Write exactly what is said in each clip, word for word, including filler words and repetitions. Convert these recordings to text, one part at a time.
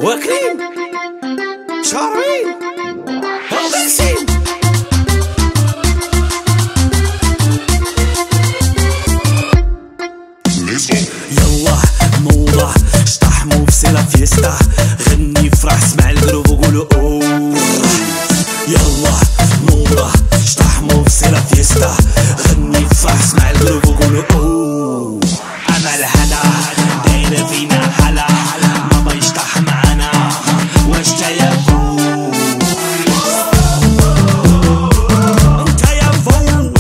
واكلين شاربين ولابسين. يلا موضة اشطحمو في سيلا فيستا، غني فرح اسمع القلوب وقولوا اوه. يلا موضة اشطحمو في سيلا فيستا، غني فرح اسمع القلوب وقولوا اوه. امل هدا داير فينا حلا، ماما يشطح معانا واش جاية فوق. انت يا فوق،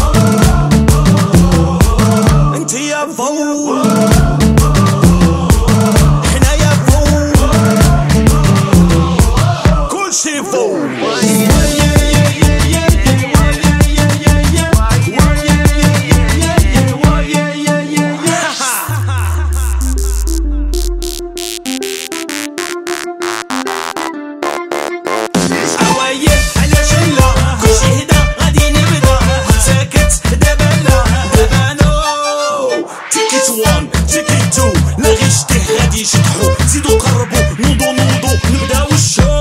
انت يا فوق، احنا يا فوق، كل شي فوق. لا غير شتيه غادي يشطحو، زيدو قربو نوضو نوضو نبداو الشو.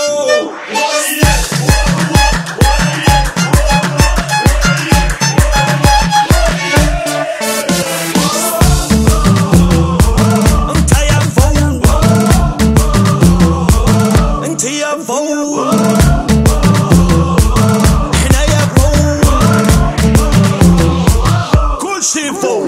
انت يا فوق، انت يا فوق، احنا يا فوق، كل شي فوق.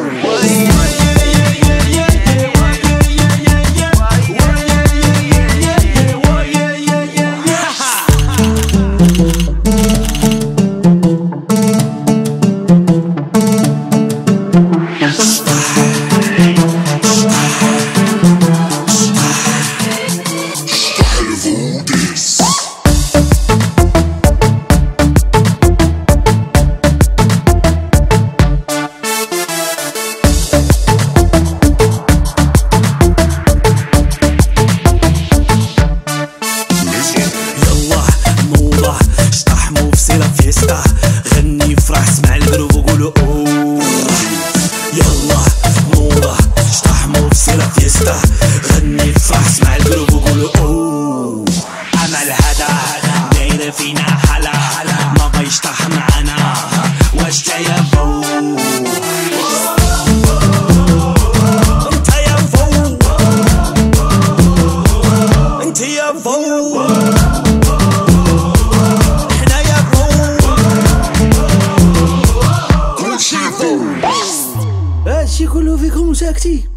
اشطحمو في سيلا فيستا، غني فرح اسمع القلوب وقولوا اوه. يلا موضة اشطحمو في سيلا فيستا، غني فرح اسمع القلوب وقولوا اوه. امل هدا داير فينا حلا، ماما يشطح معانا واش جاية فوق. انت يا فوق، انت يا فوق، هادشي كله فيكم ساكتين.